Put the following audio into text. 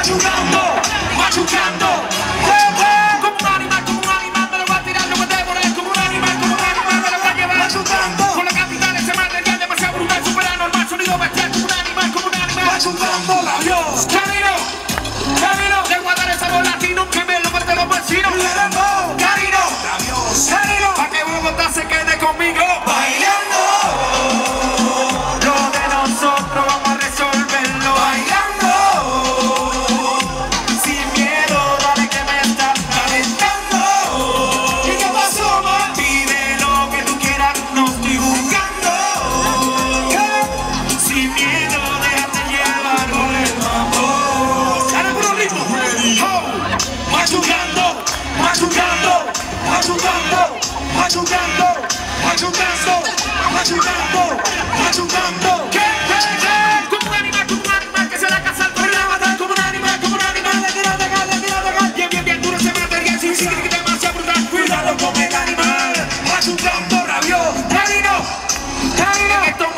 machucando, machucando. Como un animal me lo va a tirar, lo voy a devorar. Como un animal me lo va a llevar. Machucando. Con la capital ese material demasiado brutal, super anormal, sonido bestial. Como un animal, machucando labios. Camino, le voy a dar esa bola latino que me lo parte los vecinos. Carino, pa' que Bogotá se quede conmigo bailando. Lo de nosotros vamos a resolverlo bailando. Sin miedo, dale que me está calentando. ¿Y qué pasó, ma? Pide lo que tú quieras, no estoy buscando. Sin miedo, déjate llevar por el mambo. Dale puro ritmo. Machucando, machucando. Machucando, machucando, machucando, machucando, machucando. ¿Qué? Como un animal que se la casa por la matar. Como un animal, le tira de gal. Bien duro ese material, sin que demasiado brutal. Cuidado con el animal, machucando rabios. Carino,